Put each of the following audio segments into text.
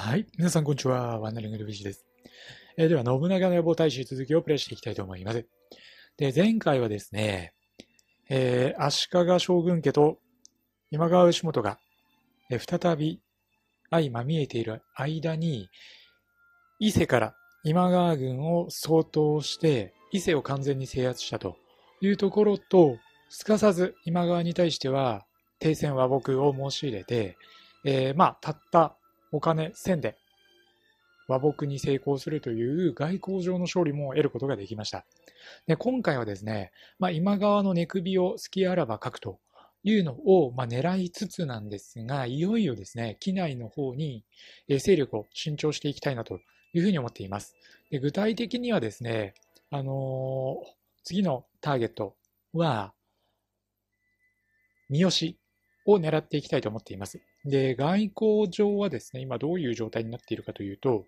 はい。皆さん、こんにちは。ワンダリングルビジです。では、信長の野望大使続きをプレイしていきたいと思います。で、前回はですね、足利将軍家と今川義元が、再び相まみえている間に、伊勢から今川軍を掃討して、伊勢を完全に制圧したというところと、すかさず今川に対しては停戦和睦を申し入れて、たったお金1000で和睦に成功するという外交上の勝利も得ることができました。で今回はですね、今川の寝首を隙あらば書くというのを、狙いつつなんですが、いよいよですね、機内の方に勢力を伸長していきたいなというふうに思っています。で具体的にはですね、次のターゲットは三好を狙っていきたいと思っています。で外交上はですね、今どういう状態になっているかというと、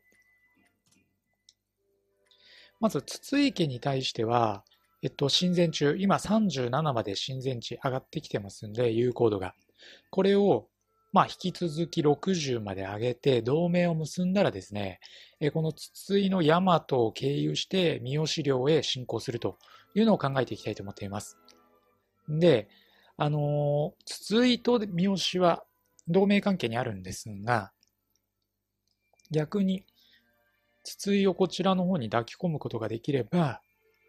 まず、筒井家に対しては、親善中、今37まで親善値上がってきてますんで、有効度が。これを、引き続き60まで上げて、同盟を結んだらですね、この筒井の大和を経由して、三好領へ進行するというのを考えていきたいと思っています。で、筒井と三好は同盟関係にあるんですが、逆に、筒井をこちらの方に抱き込むことができれば、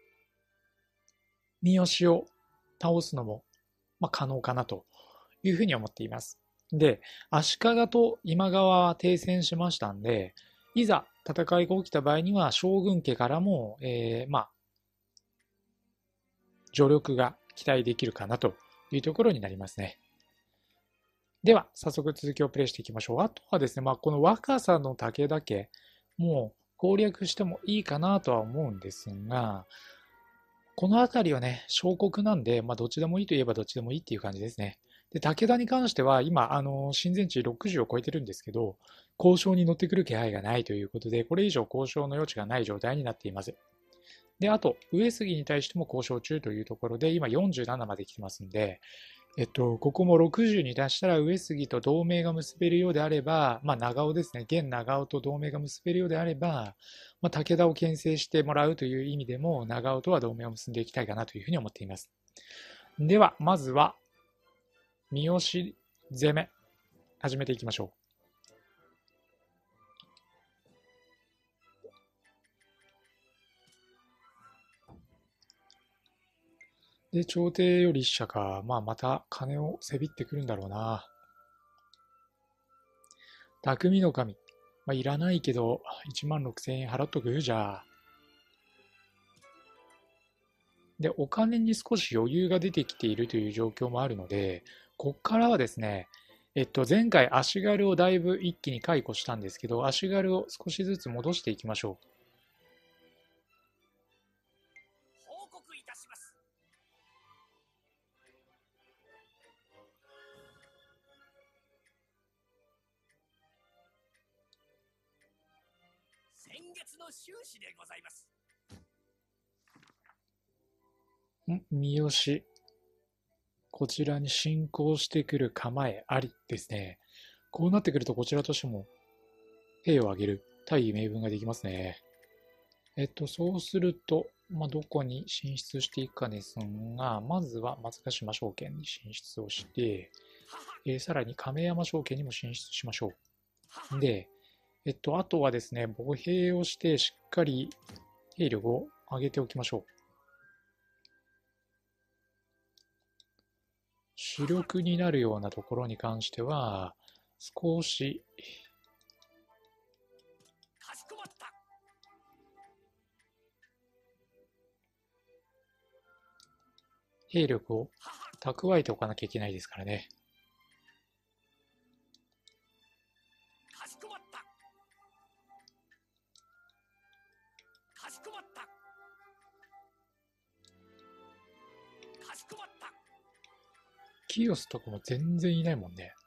三好を倒すのも、可能かなというふうに思っています。で、足利と今川は停戦しましたんで、いざ戦いが起きた場合には将軍家からも、助力が期待できるかなというところになりますね。では、早速続きをプレイしていきましょう。あとはですね、この若さの武田家、もう攻略してもいいかなとは思うんですが、この辺りはね、小国なんで、どっちでもいいといえばどっちでもいいっていう感じですね。で、武田に関しては、今、親善値60を超えてるんですけど、交渉に乗ってくる気配がないということで、これ以上交渉の余地がない状態になっています。で、あと、上杉に対しても交渉中というところで、今47まで来てますんで、ここも60に達したら上杉と同盟が結べるようであれば、長尾ですね、現長尾と同盟が結べるようであれば、武田を牽制してもらうという意味でも、長尾とは同盟を結んでいきたいかなというふうに思っています。では、まずは、三好攻め、始めていきましょう。で、朝廷より使者か、また金をせびってくるんだろうな。匠の神。いらないけど、16,000円払っとくじゃあ。で、お金に少し余裕が出てきているという状況もあるので、こっからはですね、前回足軽をだいぶ一気に解雇したんですけど、足軽を少しずつ戻していきましょう。報告いたします。先月の収支でございます。三好。こちらに進行してくる構えありですね。こうなってくるとこちらとしても兵を挙げる大義名分ができますね。そうすると、どこに進出していくかですが、まずは松ヶ島証券に進出をして、さらに亀山証券にも進出しましょう。で、あとはですね、歩兵をしてしっかり兵力を上げておきましょう。主力になるようなところに関しては、少し、兵力を蓄えておかなきゃいけないですからね。かしこまった。かしこまった。かしこまった。キヨスとかも全然いないもんね。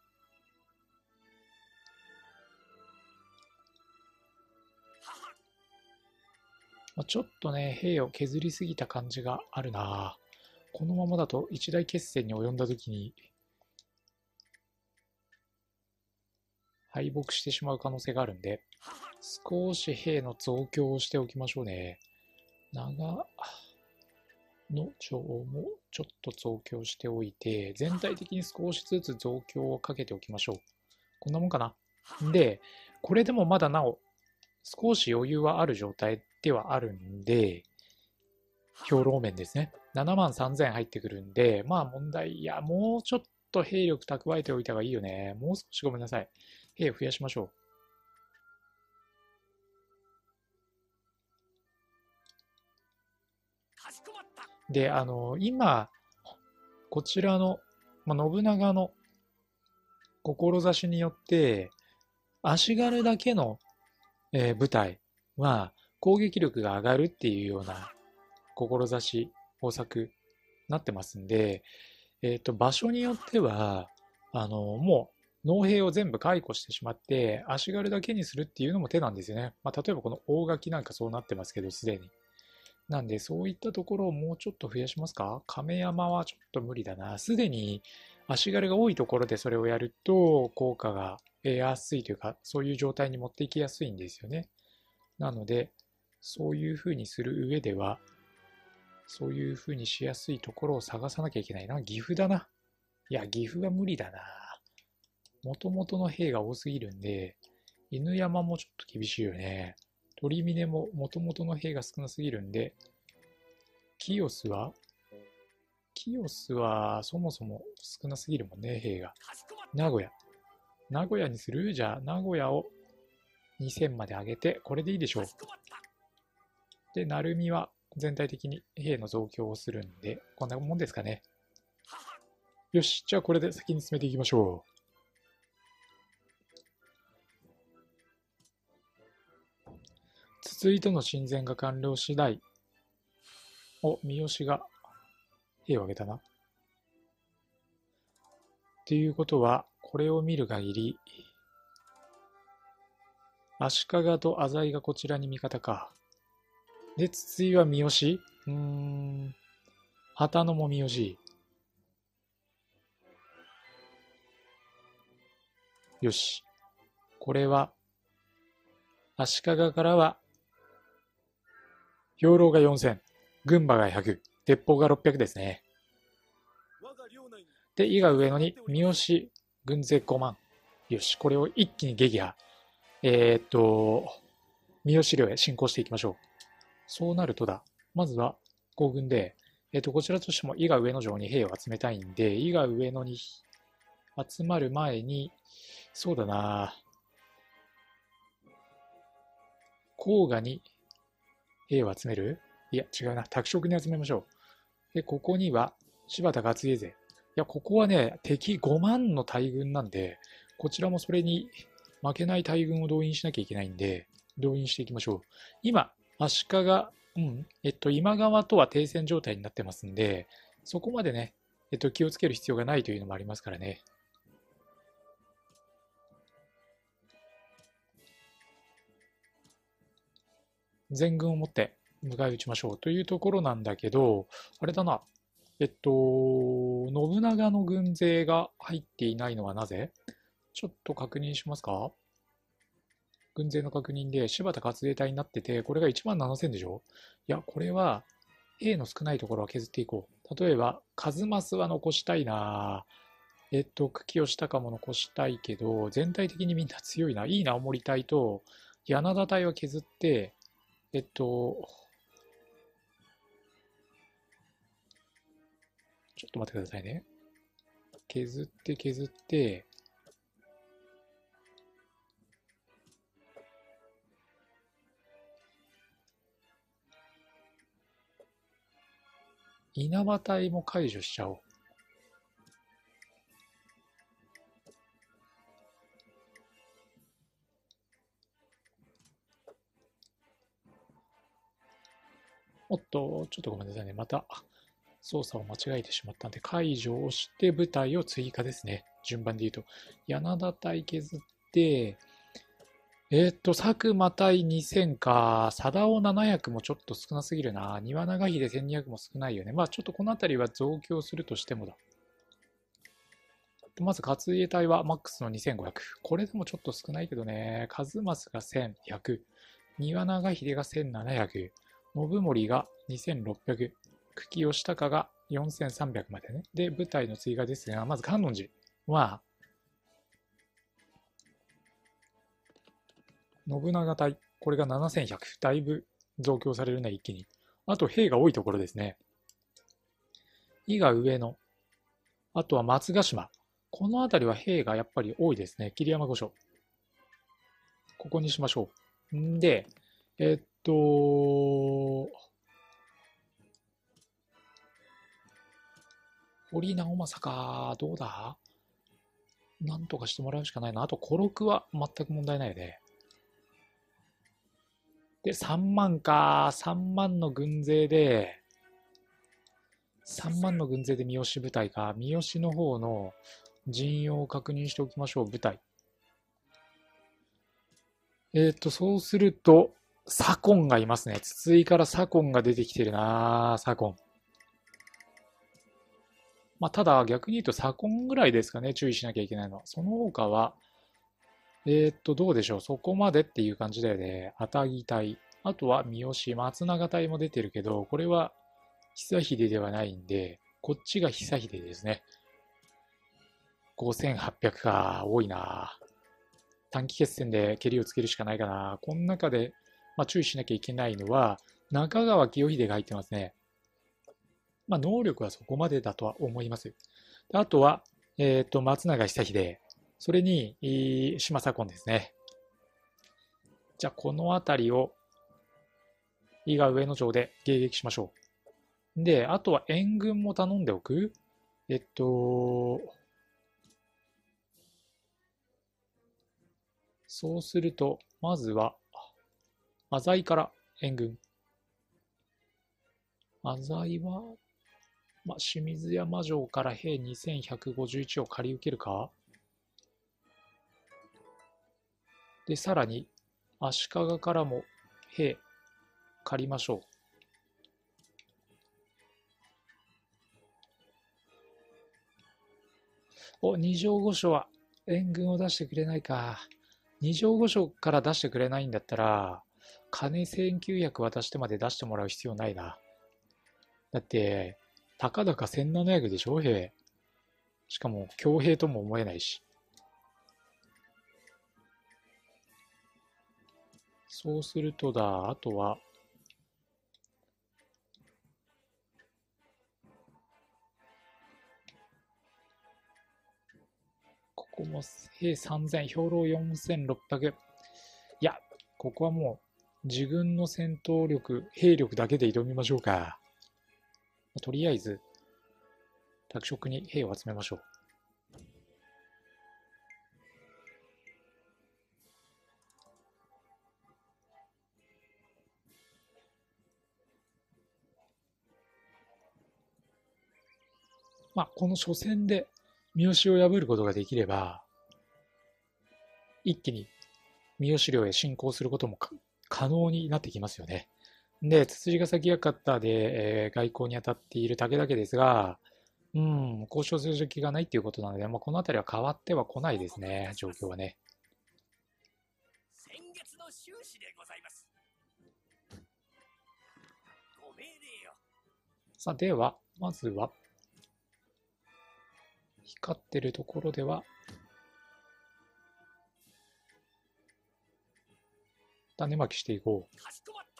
ちょっとね、兵を削りすぎた感じがあるな。このままだと一大決戦に及んだ時に、 敗北してしまう可能性があるんで、少し兵の増強をしておきましょうね。長野城もちょっと増強しておいて、全体的に少しずつ増強をかけておきましょう。こんなもんかな。で、これでもまだなお少し余裕はある状態ではあるんで、兵糧面ですね。7万3000入ってくるんで、まあ問題、いや、もうちょっと兵力蓄えておいた方がいいよね。もう少しごめんなさい。兵増やしましょう。で、今、こちらの、信長の志によって、足軽だけの、部隊は攻撃力が上がるっていうような志、方策になってますんで、場所によっては、もう農兵を全部解雇してしまって、足軽だけにするっていうのも手なんですよね。例えばこの大垣なんかそうなってますけど、すでに。なんで、そういったところをもうちょっと増やしますか？亀山はちょっと無理だな。すでに足軽が多いところでそれをやると、効果が得やすいというか、そういう状態に持っていきやすいんですよね。なので、そういうふうにする上では、そういうふうにしやすいところを探さなきゃいけないな。岐阜だな。いや、岐阜は無理だな。もともとの兵が多すぎるんで、犬山もちょっと厳しいよね。鳥峰ももともとの兵が少なすぎるんで、キヨスはそもそも少なすぎるもんね、兵が。名古屋。名古屋にする？じゃあ、名古屋を2000まで上げて、これでいいでしょう。で、鳴海は全体的に兵の増強をするんで、こんなもんですかね。よし、じゃあこれで先に進めていきましょう。筒井との親善が完了次第、三好が兵を挙げたな。っていうことは、これを見る限り、足利と浅井がこちらに味方か。で、筒井は三好？旗野も三好。よし。これは、足利からは、兵糧が4000、軍馬が100、鉄砲が600ですね。で、伊賀上野に三好軍勢5万。よし、これを一気に撃破。三好領へ進行していきましょう。そうなるとだ、まずは行軍で、こちらとしても伊賀上野城に兵を集めたいんで、伊賀上野に集まる前に、そうだな、甲賀に兵を集める？いや、違うな。拓殖に集めましょう。で、ここには柴田勝家勢。いや、ここはね、敵5万の大軍なんで、こちらもそれに負けない大軍を動員しなきゃいけないんで、動員していきましょう。今、足利、今川とは停戦状態になってますんで、そこまでね、気をつける必要がないというのもありますからね。全軍を持って迎え撃ちましょうというところなんだけど、あれだな。信長の軍勢が入っていないのはなぜ？ちょっと確認しますか？軍勢の確認で柴田勝家隊になってて、これが1万7000でしょ？いや、これは兵の少ないところは削っていこう。例えば、数増は残したいな。久喜義高も残したいけど、全体的にみんな強いな。いいな、青森隊と柳田隊は削って、ちょっと待ってくださいね。削って削って、稲葉隊も解除しちゃおう。おっと、ちょっとごめんなさいね。また操作を間違えてしまったんで、解除をして部隊を追加ですね。順番で言うと。柳田隊削って、佐久間隊2000か。貞尾700もちょっと少なすぎるな。庭長秀1200も少ないよね。まあちょっとこの辺りは増強するとしてもだ。 まず勝家隊はマックスの2500。これでもちょっと少ないけどね。数正が1100。丹羽長秀が1700。信盛が2600。久喜義高が4300までね。で、部隊の追加ですが、まず観音寺は、信長隊、これが7100。だいぶ増強されるね、一気に。あと、兵が多いところですね。伊賀上野。あとは松ヶ島。この辺りは兵がやっぱり多いですね。桐山御所。ここにしましょう。んで、堀直政か。どうだ？なんとかしてもらうしかないな。あと、古禄は全く問題ないよね。で、3万か。3万の軍勢で、3万の軍勢で三好部隊か。三好の方の陣容を確認しておきましょう。部隊。そうすると、左近がいますね。筒井から左近が出てきてるな。左近。まあ、ただ逆に言うと左近ぐらいですかね。注意しなきゃいけないのは。その他は、どうでしょう。そこまでっていう感じだよね。あたぎ隊。あとは三好、松永隊も出てるけど、これは久秀ではないんで、こっちが久秀ですね。5800か。多いな。短期決戦で蹴りをつけるしかないかな。この中で、まあ、注意しなきゃいけないのは、中川清秀が入ってますね。まあ、能力はそこまでだとは思います。あとは、松永久秀。それに、島左近ですね。じゃあ、この辺りを、伊賀上野城で迎撃しましょう。で、あとは援軍も頼んでおく。そうすると、まずは、浅井から援軍。浅井は、まあ、清水山城から兵2151を借り受けるか。で、さらに、足利からも兵借りましょう。お、二条御所は援軍を出してくれないか。二条御所から出してくれないんだったら、金1900渡してまで出してもらう必要ないな。だって、たかだか1700でしょ、兵。しかも、強兵とも思えないし。そうするとだ、あとは、ここも兵3000、兵糧4600。いや、ここはもう、自軍の戦闘力、兵力だけで挑みましょうか。とりあえず、拓殖に兵を集めましょう。まあ、この初戦で三好を破ることができれば、一気に三好領へ侵攻することも可能になってきますよね。で、つつじヶ崎館で、外交に当たっている武田家ですが、交渉する気がないっていうことなので、まあ、この辺りは変わっては来ないですね、状況はね。先月の収支でございます。ご命令よ。さあ、では、まずは、光ってるところでは、種まきしていこう。かしこまった。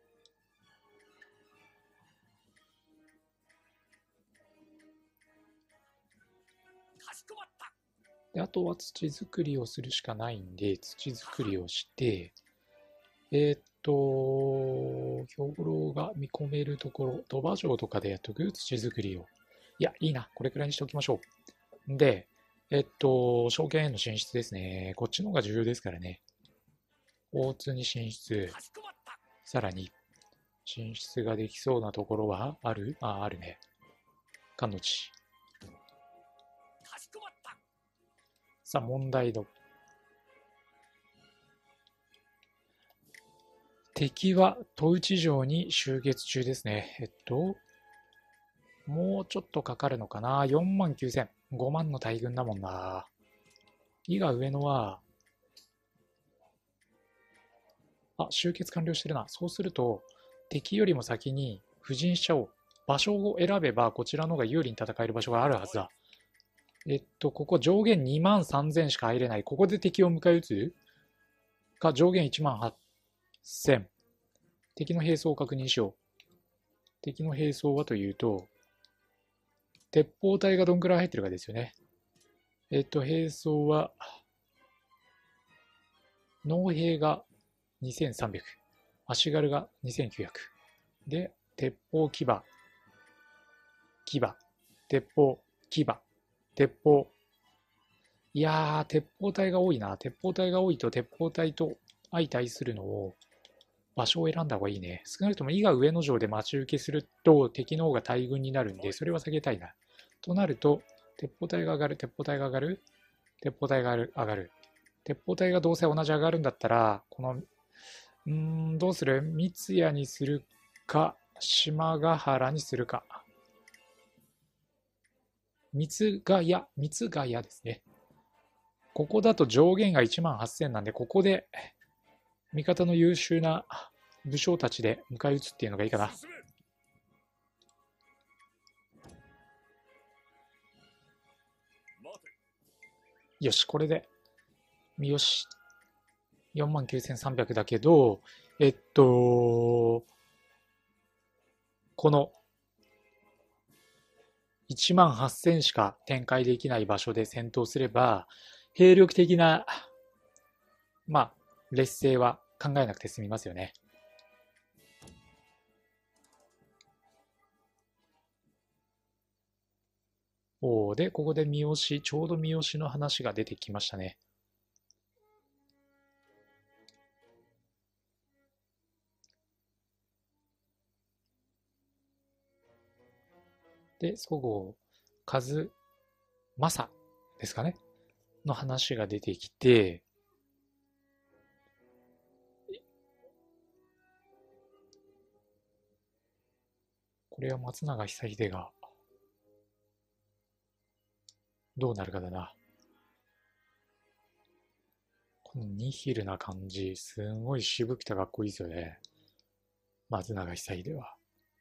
かしこまった。で、あとは土作りをするしかないんで、土作りをして、兵糧が見込めるところ、鳥羽城とかでやっとく土作りを。いや、いいな。これくらいにしておきましょう。で、証券への進出ですね。こっちの方が重要ですからね。大津に進出。さらに、進出ができそうなところはある？あるね。関の地。さあ、問題度。敵は戸内城に集結中ですね。もうちょっとかかるのかな。49,000。 5万の大軍だもんな。伊賀上野は、集結完了してるな。そうすると、敵よりも先に布陣しちゃおう。場所を選べば、こちらの方が有利に戦える場所があるはずだ。ここ上限2万3000しか入れない。ここで敵を迎え撃つか、上限1万8000。敵の兵装を確認しよう。敵の兵装はというと、鉄砲隊がどんくらい入ってるかですよね。兵装は、農兵が2300。足軽が2900。で、鉄砲牙。鉄砲、牙。鉄砲。いやー、鉄砲隊が多いな。鉄砲隊が多いと、鉄砲隊と相対するのを、場所を選んだ方がいいね。少なくとも伊賀上野城で待ち受けすると、敵の方が大軍になるんで、それは避けたいな。となると、鉄砲隊が上がる、鉄砲隊が上がる、鉄砲隊が上がる。鉄砲隊がどうせ同じ上がるんだったら、この、どうする？三ツ谷にするか、島ヶ原にするか。三ヶ谷ですね。ここだと上限が1万8000なんで、ここで味方の優秀な武将たちで迎え撃つっていうのがいいかな。よし、これで、よし、49,300だけど、この1万8000しか展開できない場所で戦闘すれば、兵力的な、劣勢は考えなくて済みますよね。で、ここで三好、ちょうど三好の話が出てきましたね。で、そごう、和正ですかねの話が出てきて、これは松永久秀がどうなるかだな。このニヒルな感じ、すんごい渋くてかっこいいですよね。松永久秀は。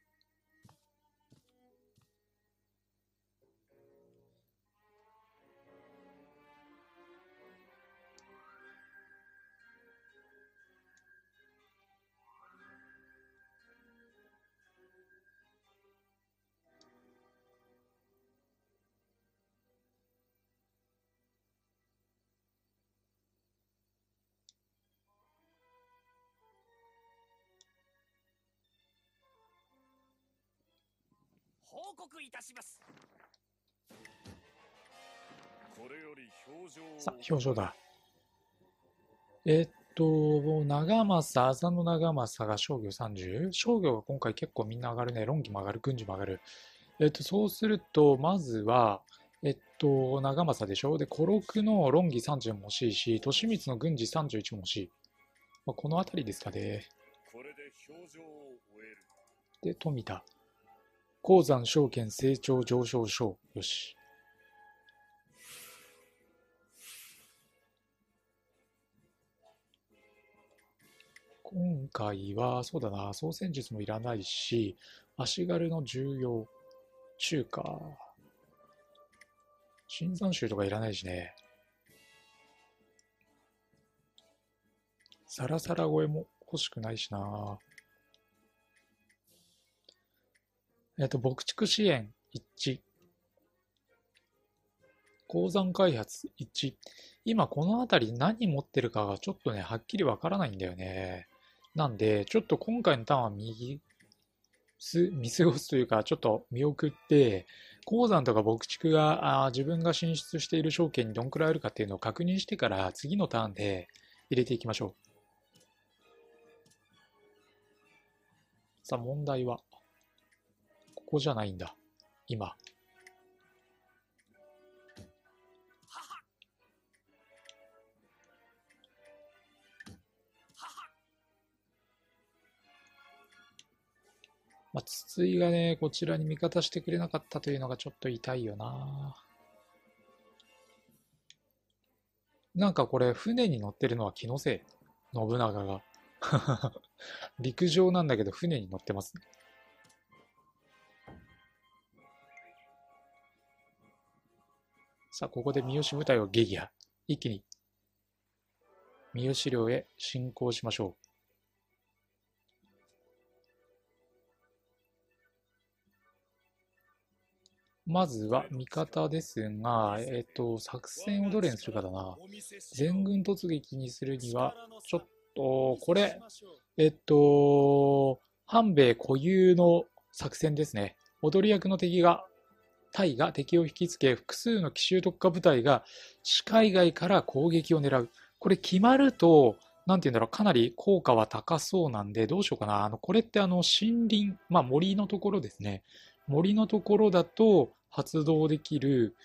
報告いたします。これより表情さあ、表情だ。長政、浅野長政が商業 30？ 商業が今回結構みんな上がるね。論議も上がる、軍事も上がる。そうすると、まずは、長政でしょ。で、古禄の論議30も欲しいし、利光の軍事31も欲しい。この辺りですかね。 これで表情を終える。 で、富田。鉱山証券成長上昇賞。よし。今回は、そうだな、操船術もいらないし、足軽の重要、中華、新山州とかいらないしね。サラサラ声も欲しくないしな。牧畜支援1。鉱山開発1。今この辺り何持ってるかがちょっとね、はっきりわからないんだよね。なんで、ちょっと今回のターンは見過ごすというか、ちょっと見送って、鉱山とか牧畜が自分が進出している証券にどんくらいあるかっていうのを確認してから次のターンで入れていきましょう。さあ問題は、ここじゃないんだ。今。筒井がね、こちらに味方してくれなかったというのがちょっと痛いよな。 なんかこれ、船に乗ってるのは気のせい。信長が。陸上なんだけど船に乗ってますね。さあ、ここで三好部隊を撃破。一気に三好領へ進行しましょう。まずは味方ですが、作戦をどれにするかだな。全軍突撃にするには、ちょっと、これ、反米固有の作戦ですね。踊り役の隊が敵を引きつけ、複数の奇襲特化部隊が視界外から攻撃を狙う。これ決まると、なんて言うんだろう、かなり効果は高そうなんで、どうしようかな。これって森林、まあ森のところですね。森のところだと発動できる、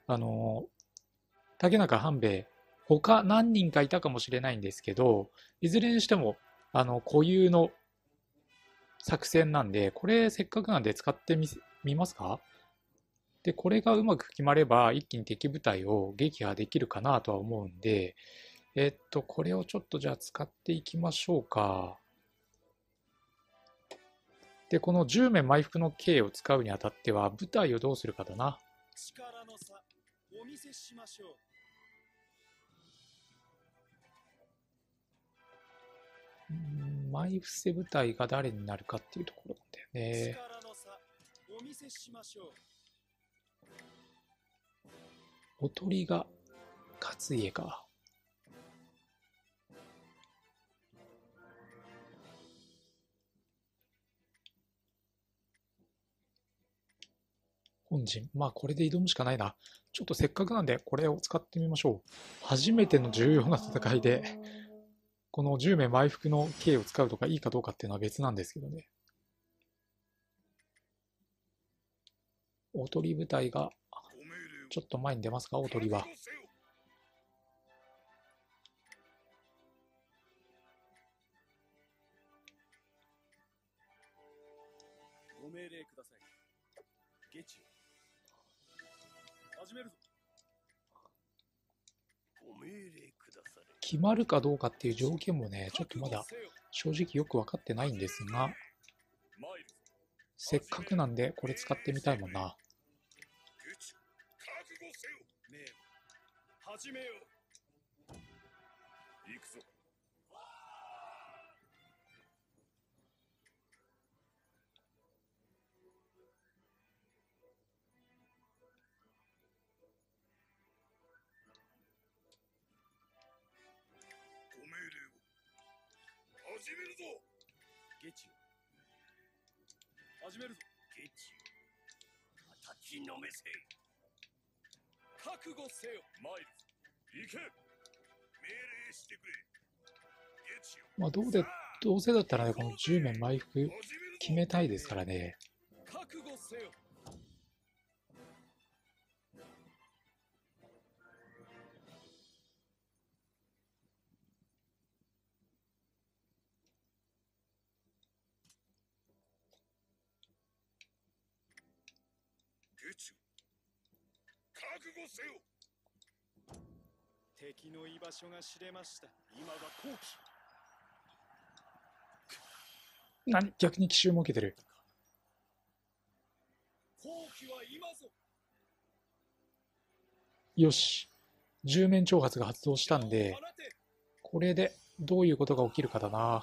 竹中半兵衛、他何人かいたかもしれないんですけど、いずれにしても、固有の作戦なんで、これせっかくなんで使ってみますか？で、これがうまく決まれば、一気に敵部隊を撃破できるかなとは思うんで、これをちょっとじゃあ使っていきましょうか。で、この10面埋伏の刑を使うにあたっては、部隊をどうするかだな。 力の差お見せしましょう。 埋伏せ部隊が誰になるかっていうところなんだよね。 力の差お見せしましょう。 おとりが勝家か。本陣。まあこれで挑むしかないな。ちょっとせっかくなんでこれを使ってみましょう。初めての重要な戦いで、この10名埋伏の刑を使うとかいいかどうかっていうのは別なんですけどね。おとり部隊がちょっと前に出ますか、おとりは。 ご命令ください。下地始めるぞ。ご命令くだされ。 決まるかどうかっていう条件もね、ちょっとまだ正直よく分かってないんですが、せっかくなんでこれ使ってみたいもんな。 覚悟せよ。命を始めよう。行くぞ。ご命令を始めるぞ。下地を始めるぞ。下地を叩きのめせ。覚悟せよ。マイルズ行け。命令してくれ。下地をまあどうせだったらね、この10面埋伏決めたいですからね。 覚悟せよ。下地を覚悟せよ。敵の居場所が知れました。今が好機。 逆に奇襲も受けてる。 好機は今ぞ。 よし。10面挑発が発動したんで、これでどういうことが起きるかだな。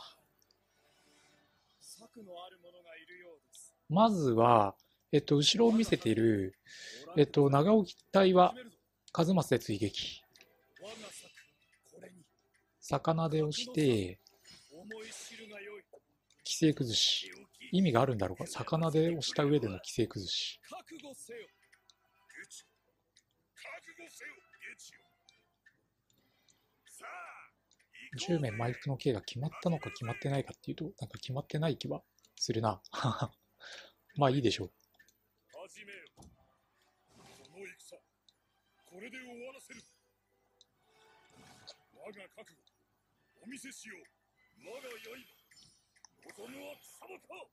策のある者がいるようです。 まずは、後ろを見せている、長尾隊は数正で追撃。 我が策これに魚で押して、 思い知るがよい。 規制崩し。意味があるんだろうか。魚で押した上での規制崩し。 覚悟せよ。下地覚悟せよ。下地よ。さあ 10面埋伏の刑が決まったのか決まってないかっていうと、なんか決まってない気はするな。まあいいでしょう。 始めよ。この戦これで終わらせる。我が覚悟お見せしよう。我が刃望むは貴様か。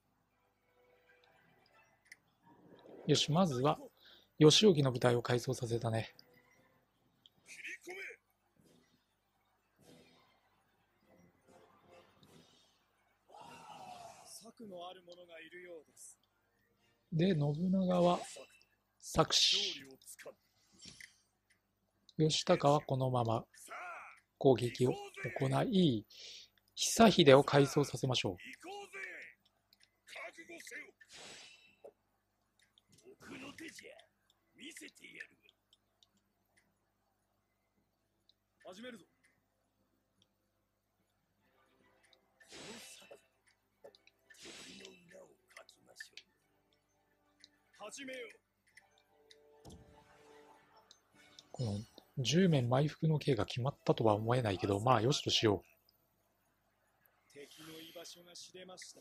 よし、まずは、義興の部隊を改装させたね。 切り込め。 策のある者がいるようです。 で、信長は策士、 勝利をつかむ。 義高はこのままさあ、 攻撃を行こうぜ。 行い、久秀を改装させましょう。 行こうぜ。覚悟せよ。奥の手じゃ。見せてやる。始めるぞ。この策、敵の裏をかきましょう。始めよう。 この10面埋伏の刑が決まったとは思えないけど、まあよしとしよ敵の居場所が知れました。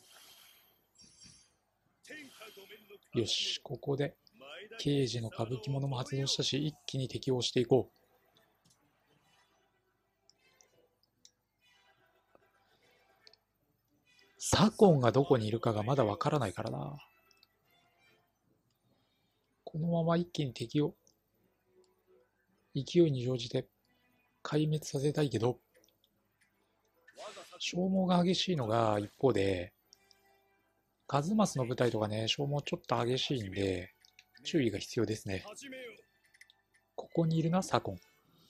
天下御免のう。よし、ここで刑事の歌舞伎者も発動したし、一気に敵を押していこう。左近がどこにいるかがまだわからないからな。このまま一気に敵を勢いに乗じて壊滅させたいけど、消耗が激しいのが一方で、数正の部隊とかね、消耗ちょっと激しいんで、注意が必要ですね。 始めよう。 ここにいるな、左近。 こ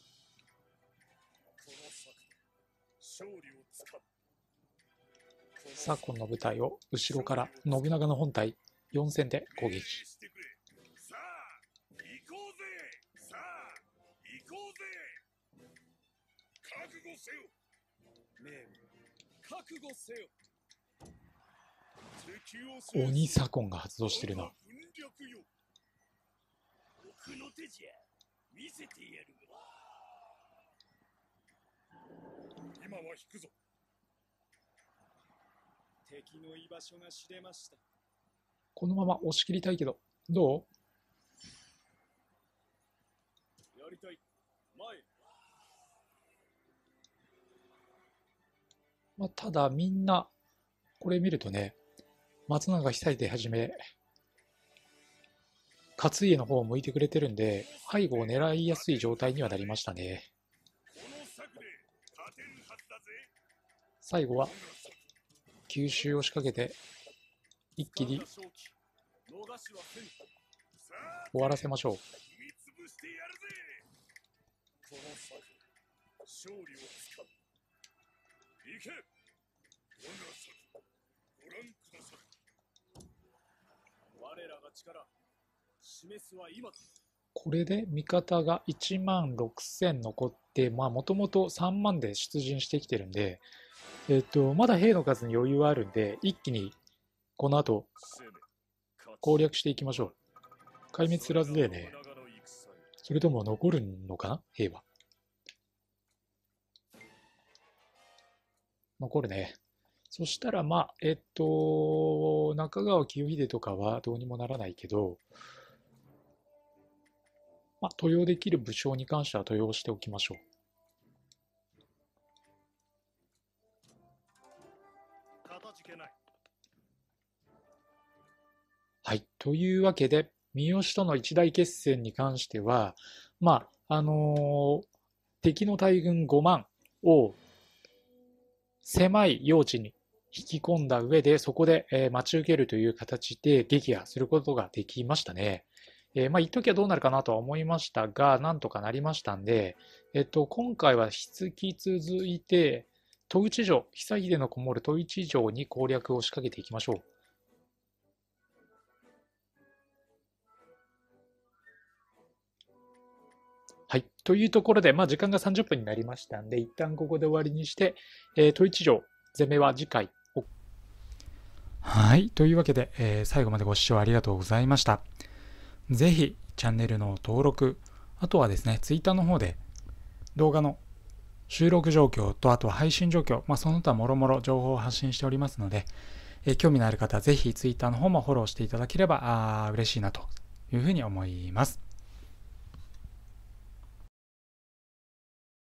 の策、勝利をつかむ。 左近の部隊を後ろから信長の本隊4戦で攻撃。 してくれ。さあ、行こうぜ。さあ、行こうぜ。覚悟せよ。命令、覚悟せよ。敵を制す鬼左近が発動してるな。 軍略よ。奥の手じゃ。見せてやる。今は引くぞ。敵の居場所が知れました。 このまま押し切りたいけど、どやりたい。前。 う、ただみんな、これ見るとね、松永久秀はじめ、勝家の方を向いてくれてるんで、背後を狙いやすい状態にはなりましたね。 この策で勝てるはずだぜ。 最後は急襲を仕掛けて、一気に逃しはせん。さあ、 終わらせましょう。 踏み潰してやるぜ。この策、勝利をつかむ。行け。我が策、ご覧ください。我らが力、示すは今だ。 これで味方が1万6000残って、もともと3万で出陣してきてるんで、まだ兵の数に余裕はあるんで、一気にこの後攻略していきましょう。壊滅すらずでね。それとも残るのかな、兵は。残るね。そしたら中川清秀とかはどうにもならないけど、登用できる武将に関しては登用しておきましょう。はい。というわけで、三好との一大決戦に関しては、敵の大軍5万を狭い用地に引き込んだ上で、そこで待ち受けるという形で撃破することができましたね。一時はどうなるかなとは思いましたが、なんとかなりましたんで、今回は引き続いて、戸内城、久秀のこもる戸内城に攻略を仕掛けていきましょう。はい。というところで、時間が30分になりましたんで、一旦ここで終わりにして、戸内城、攻めは次回。はい。というわけで、最後までご視聴ありがとうございました。ぜひ、チャンネルの登録、あとはですね、Twitter の方で動画の収録状況と、あとは配信状況、その他もろもろ情報を発信しておりますので、興味のある方はぜひ Twitter の方もフォローしていただければ嬉しいなというふうに思います。